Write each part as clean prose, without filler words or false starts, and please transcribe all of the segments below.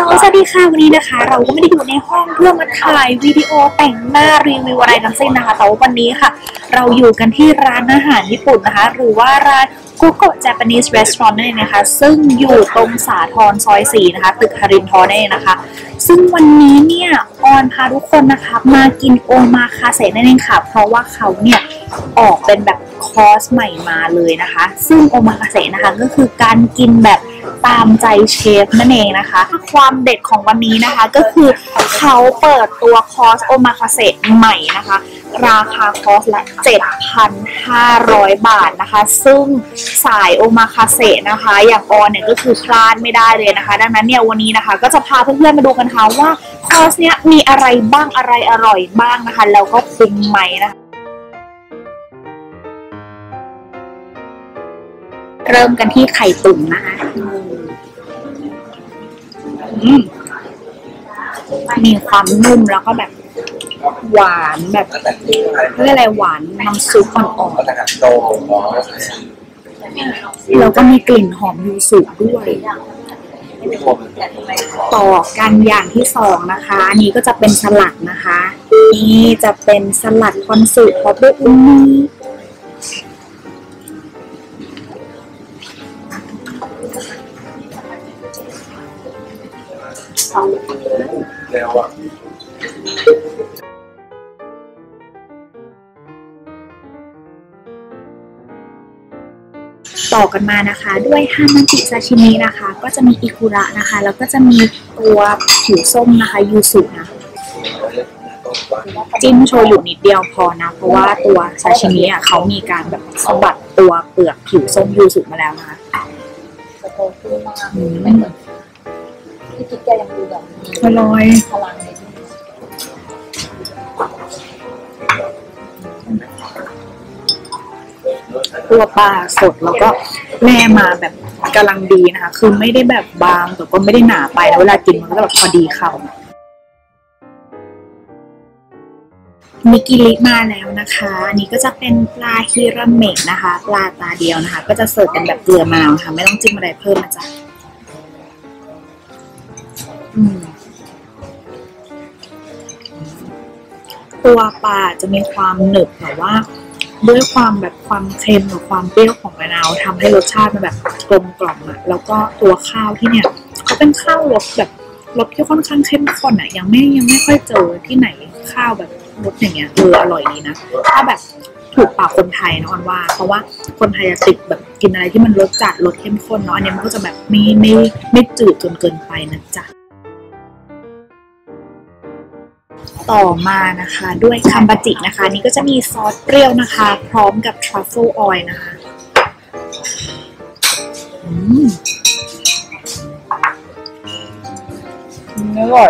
สวัสดีค่ะวันนี้นะคะเราก็ไม่ได้อยู่ในห้องเพื่อมาถ่ายวิดีโอแต่งหน้ารีวิวอะไรทั้งสิ้นนะคะแต่ว่าวันนี้ค่ะเราอยู่กันที่ร้านอาหารญี่ปุ่นนะคะหรือว่าร้านกุโกะ Japanese Restaurant นั่นเองนะคะซึ่งอยู่ตรงสาทรซอย 4นะคะตึกฮารินทอนั่นเองนะคะซึ่งวันนี้เนี่ยออนพาทุกคนนะคะมากินโอมาคาเซนั่นเองค่ะเพราะว่าเขาเนี่ยออกเป็นแบบคอร์สใหม่มาเลยนะคะซึ่งโอมาคาเซนะคะก็คือการกินแบบตามใจเชฟนั่นเองนะคะความเด็ดของวันนี้นะคะก็คือเขาเปิดตัวคอร์สโอมาคาเซใหม่นะคะราคาคอร์สละ 7,500 บาทนะคะซึ่งสายโอมาคาเซนะคะอย่างออนเนี่ยก็คือพลาดไม่ได้เลยนะคะดังนั้นเนี่ยวันนี้นะคะก็จะพาเพื่อนๆมาดูกันค่ะว่าคอร์สเนี้ยมีอะไรบ้างอะไรอร่อยบ้างนะคะแล้วก็คุ้มไหมนะคะเริ่มกันที่ไข่ตุ๋นนะคะมีความนุ่มแล้วก็แบบหวานแบบเรียกอะไรหวานน้ำซุปอ่อนๆแล้วก็มีกลิ่นหอมยูสุด้วยต่อกันอย่างที่สองนะคะอันนี้ก็จะเป็นสลัดนะคะนี่จะเป็นสลัดคอนสึท็อปด้วยอูนิต่อกันมานะคะด้วยฮามาจิซาชิมินะคะก็จะมีอิคุระนะคะแล้วก็จะมีตัวผิวส้มนะคะยูสุนะจิ้มโชยุนิดเดียวพอนะเพราะว่าตัวซาชิมิอ่ะเขามีการแบบสะบัดตัวเปลือกผิวส้มยูสุมาแล้วนะคะที่กิ๊กแกยังดูแบบอร่อยพลังในที่ตัวปลาสดแล้วก็แม่มาแบบกำลังดีนะคะคือไม่ได้แบบบางแต่ก็ไม่ได้หนาไปนะเวลากินมันก็แบบพอดีคำมิกิริมาแล้วนะคะอันนี้ก็จะเป็นปลาฮิราเมะนะคะปลาตาเดียวนะคะก็จะเสิร์ฟเป็นแบบเกลือมะนาวค่ะไม่ต้องจิ้มอะไรเพิ่มนะจ๊ะตัวปลาจะมีความหนึบแต่ว่าด้วยความแบบความเค็มหรือความเปรี้ยวของมะนาวทำให้รสชาติมันแบบกลมกล่อมอะแล้วก็ตัวข้าวที่เนี่ยเขาเป็นข้าวรสแบบรสที่ค่อนข้างเข้มข้นอะยังไม่ค่อยเจอที่ไหนข้าวแบบรสอย่างเงี้ยอร่อยดีนะถ้าแบบถูกปากคนไทยนะออนว่าเพราะว่าคนไทยจะติดแบบกินอะไรที่มันรสจัดรสเข้มข้นเนาะอันนี้มันก็จะแบบไม่จืดจนเกินไปนะจ๊ะต่อมานะคะด้วยคัมบาจินะคะนี่ก็จะมีซอสเปรี้ยวนะคะพร้อมกับทรัฟเฟิลออยล์นะคะอร่อย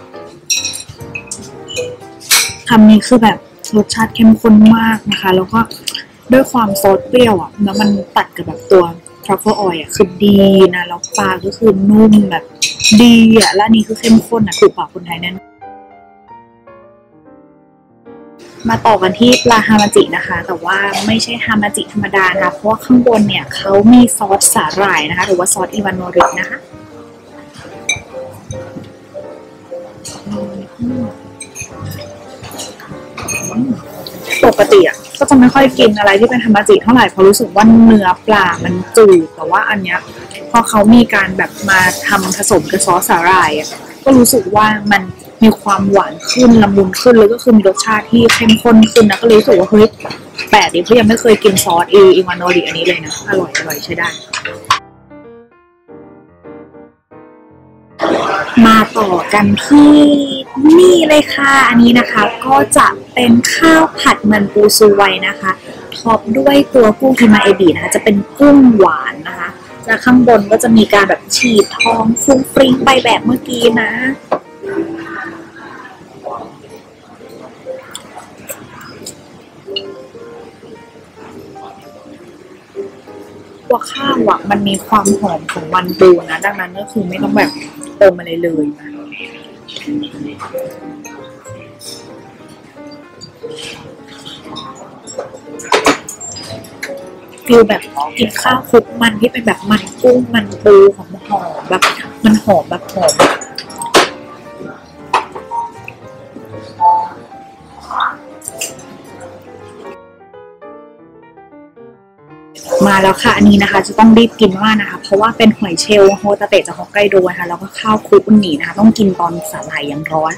คำนี้คือแบบรสชาติเข้มข้นมากนะคะแล้วก็ด้วยความซอสเปรี้ยวอ่ะแล้วมันตัดกับแบบตัวทรัฟเฟิลออยล์อ่ะคือดีนะแล้วปลาก็คือนุ่มแบบดีอ่ะและนี่คือเข้มข้นอ่ะถูกปากคนไทยแน่นมาต่อกันที่ปลาฮามาจินะคะแต่ว่าไม่ใช่ฮามาจิธรรมดานะคะเพราะว่าข้างบนเนี่ยเขามีซอสสาหร่ายนะคะหรือว่าซอสอิวานโนรินะคะปกติอ่ะก็จะไม่ค่อยกินอะไรที่เป็นฮามาจิเท่าไหร่เพราะรู้สึกว่าเนื้อปลามันจืดแต่ว่าอันเนี้ยพอเขามีการแบบมาทำผสมกับซอสสาหร่ายอ่ะก็รู้สึกว่ามันมีความหวานขึ้นละมุนขึ้นแล้วก็คือมีรสชาติที่เข้มข้นขึ้นนะก็เลยรู้สึกว่าเฮ้ยแปลกดิเพราะยังไม่เคยกินซอสอิวานโนริอันนี้เลยนะอร่อยใช้ได้มาต่อกันที่นี่เลยค่ะอันนี้นะคะก็จะเป็นข้าวผัดมันปูซูไวนะคะท็อปด้วยตัวกุ้งฮิมาเอบินะคะจะเป็นกุ้งหวานนะคะแล้วข้างบนก็จะมีการแบบฉีดทองฟุ้งฟริ้งไปแบบเมื่อกี้นะตัวข้าวอ่ะมันมีความหอมของมันปูนะดังนั้นก็คือไม่ต้องแบบเติมอะไรเลยนะฟิลแบบกินข้าวคลุกมันที่เป็นแบบมันกุ้งมันปูหอมแบบมันหอมแบบหอมมาแล้วค่ะอันนี้นะคะจะต้องรีบกินมากนะคะเพราะว่าเป็นหอยเชลล์โฮตาเตะจากฮอกไกโดนะคะแล้วก็ข้าวคลุกอุนินะคะต้องกินตอนสาหร่ายยังร้อน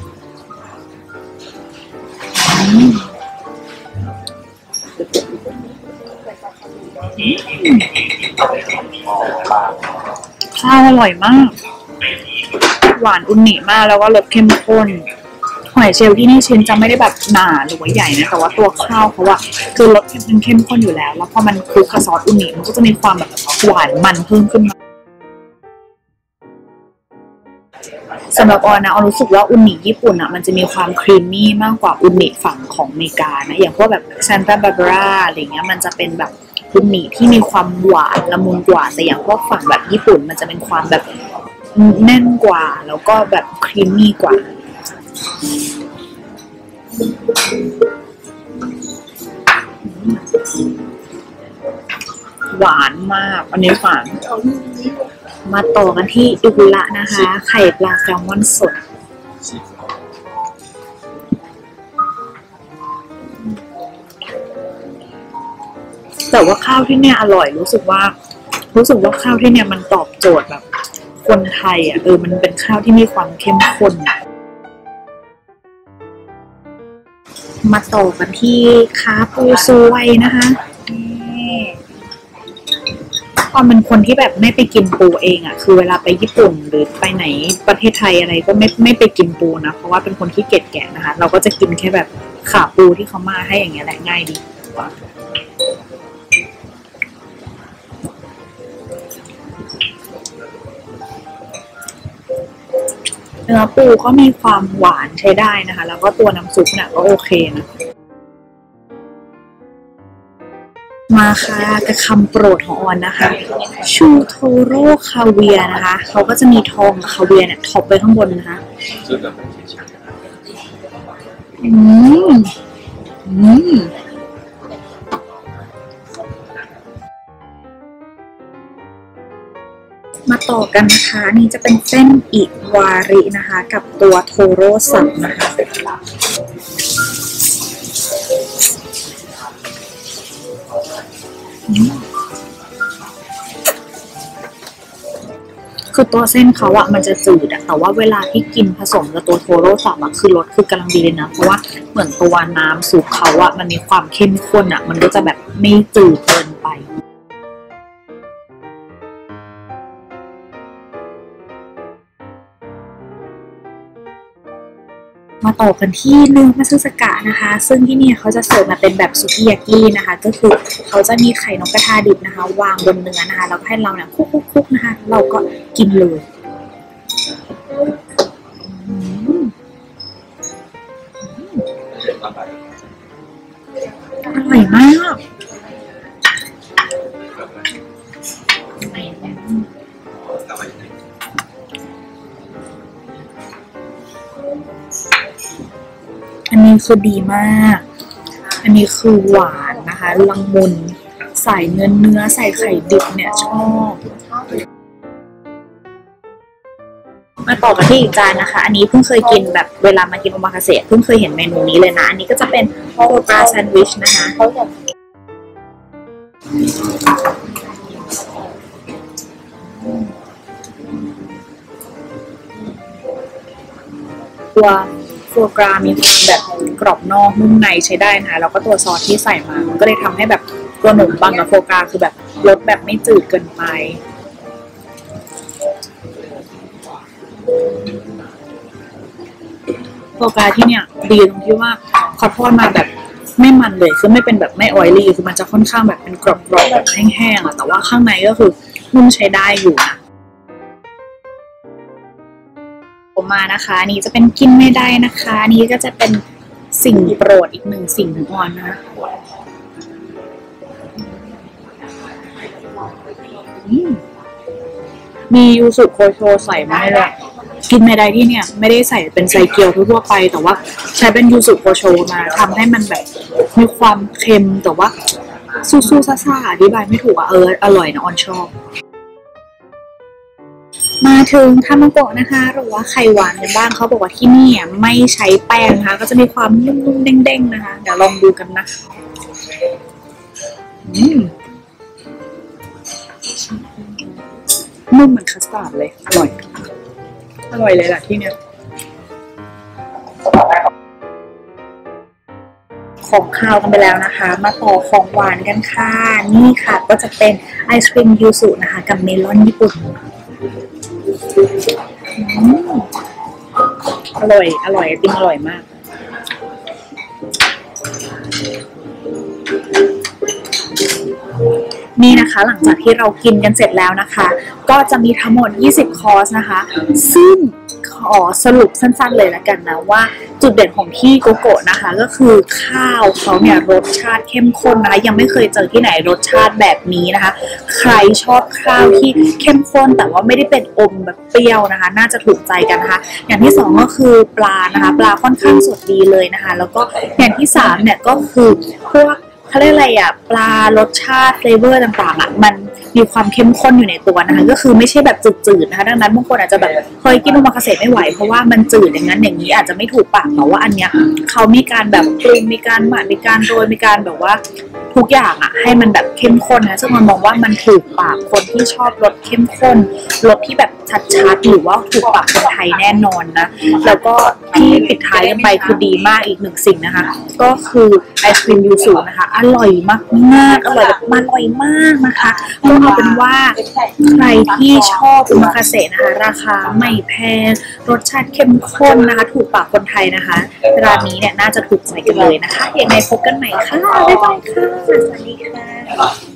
ข้าวอร่อยมากหวานอุนิมากแล้วก็รสเข้มข้นหอยเชลล์ที่นี่ชิ้นจะไม่ได้แบบหนาหรือว่าใหญ่นะแต่ว่าตัวข้าวเขาอะคือรสเข้มข้นอยู่แล้วแล้วพอมันคลุกกับซอสอุนิมันก็จะมีความแบบหวานมันเพิ่มขึ้นมาสำหรับออนนะออนรู้สึกว่าอุนิญี่ปุ่นอะมันจะมีความครีมมี่มากกว่าอุนิฝั่งของอเมริกานะอย่างพวกแบบซานตาบาบาร่าอะไรเงี้ยมันจะเป็นแบบอุนิที่มีความหวานละมุนกว่าแต่อย่างพวกฝั่งแบบญี่ปุ่นมันจะเป็นความแบบแน่นกว่าแล้วก็แบบครีมมี่กว่าหวานมากอันนี้หวานมาต่อกันที่อิกุระนะคะไข่ปลาแซลมอนสดแต่ว่าข้าวที่เนี่ยอร่อยรู้สึกว่าข้าวที่เนี่ยมันตอบโจทย์แบบคนไทยอ่ะมันเป็นข้าวที่มีความเข้มข้นมาต่อกันที่ขาปูซวยนะคะตอนเป็นคนที่แบบไม่ไปกินปูเองอ่ะคือเวลาไปญี่ปุ่นหรือไปไหนประเทศไทยอะไรก็ไม่ไปกินปูนะเพราะว่าเป็นคนที่เกียจแกะนะคะเราก็จะกินแค่แบบขาปูที่เขามาให้อย่างเงี้ยแหละง่ายดีเนื้อปูก็มีความหวานใช้ได้นะคะแล้วก็ตัวน้ำซุปเนี่ยก็โอเคนะมาค่ะกับคำโปรดของออนนะคะชูโทโร่คาเวียนะคะเขาก็จะมีทองกับคาเวียเนี่ยท็อปไปข้างบนนะคะมาต่อกันนะคะนี่จะเป็นเส้นอิวารินะคะกับตัวโทโร่สับนะคะคือตัวเส้นเขาอะมันจะจืดอะแต่ว่าเวลาที่กินผสมกับตัวโทโร่สับอะคือรสคือกำลังดีเลยนะเพราะว่าเหมือนตัวน้ำซุปเขาอะมันมีความเข้มข้นอะมันก็จะแบบไม่จืดเกินไปมาต่อกันที่เนื้อมัตสึสกะนะคะซึ่งที่นี่เขาจะเสิร์ฟมาเป็นแบบซุกิยากินะคะก็คือเขาจะมีไข่นกกระทาดิบนะคะวางบนเนื้อนะคะแล้วก็ให้เราเนี่ยคลุกๆนะคะเราก็กินเลยอร่อยมากอันนี้คือดีมากอันนี้คือหวานนะคะละมุนใส่เนื้อใส่ไข่ดิบเนี่ยชอบมาต่อกันที่อีกจานนะคะอันนี้เพิ่งเคยกินแบบเวลามากินโอมาคาเสะเพิ่งเคยเห็นเมนูนี้เลยนะอันนี้ก็จะเป็นโฟกราแซนด์วิชนะคะตัวโฟกรามีความแบบกรอบนอกนุ่มในใช้ได้นะคะแล้วก็ตัวซอสที่ใส่มามันก็เลยทำให้แบบตัวขนมปังกับโฟกราคือแบบรสแบบไม่จืดเกินไปโฟกราที่เนี่ยดีตรงที่ว่าเขาทอดมาแบบไม่มันเลยคือไม่เป็นแบบไม่ออยลี่คือมันจะค่อนข้างแบบเป็นกรอบๆแบบแห้งๆอะแต่ว่าข้างในก็คือนุ่มใช้ได้อยู่นะมานะคะนี่จะเป็นกินไม่ได้นะคะนี่ก็จะเป็นสิ่งโปรดอีกหนึ่งสิ่งของออนนะมียูสุโคโชใส่มาให้เลยกินไม่ได้ที่เนี่ยไม่ได้ใส่เป็นไซเกียวทั่วไปแต่ว่าใช้เป็นยูสุโคโชมาทำให้มันแบบมีความเค็มแต่ว่าซูซ่าอธิบายไม่ถูกอ่ะอร่อยนะออนชอบมาถึงทามาโกะนะคะหรือว่าไข่หวานกันบ้างเขาบอกว่าที่นี่ไม่ใช้แป้งนะคะก็จะมีความนุ่มๆเด้งๆนะคะเดี๋ยวลองดูกันนะนุ่มเหมือนคัสตาร์ดเลยอร่อยเลยแหละที่เนี้ยของคาวกันไปแล้วนะคะ มาต่อของหวานกันค่ะนี่ค่ะก็จะเป็นไอศครีมยูสุนะคะกับเมลอนญี่ปุ่นอร่อยไอติมอร่อยมากนี่นะคะหลังจากที่เรากินกันเสร็จแล้วนะคะก็จะมีทั้งหมด20คอร์สนะคะซึ่งขอสรุปสั้นๆเลยละกันนะว่าจุดเด่นของที่โกโกะนะคะก็คือข้าวเขาเนี่ยรสชาติเข้มข้นนะคะยังไม่เคยเจอที่ไหนรสชาติแบบนี้นะคะใครชอบข้าวที่เข้มข้นแต่ว่าไม่ได้เป็นอมแบบเปรี้ยวนะคะน่าจะถูกใจกันนะคะอย่างที่2ก็คือปลานะคะปลาค่อนข้างสดดีเลยนะคะแล้วก็อย่างที่3เนี่ยก็คือพวกเขาเรียกอะไรอะปลารสชาติเฟลเวอร์ต่างๆอะมันมีความเข้มข้นอยู่ในตัวนะคะก็คือไม่ใช่แบบจืดๆนะคะดังนั้นบางคนอาจจะแบบเคยกินโอมาคาเสะไม่ไหวเพราะว่ามันจืดอย่างนั้นอย่างนี้อาจจะไม่ถูกปากแต่ว่าอันเนี้ยเขามีการแบบปรุงมีการหมักมีการโรยมีการแบบว่าทุกอย่างอะให้มันแบบเข้มข้นนะซึ่งมันมองว่ามันถูกปากคนที่ชอบรสเข้มข้นรสที่แบบชัดๆหรือว่าถูกปากคนไทยแน่นอนนะแล้วก็ที่ปิดท้ายกันไปคือดีมากอีกหนึ่งสิ่งนะคะก็คือไอศครีมยูสุนะคะอร่อยมากๆอร่อยแบบอร่อยมากนะคะก็เอาเป็นว่าใครที่ชอบโอมาคาเสะนะคะราคาไม่แพงรสชาติเข้มข้นนะคะถูกปากคนไทยนะคะร้านนี้เนี่ยน่าจะถูกใจกันเลยนะคะยังไงพบกันใหม่ค่ะบ๊ายบายค่ะสวัสดีค่ะ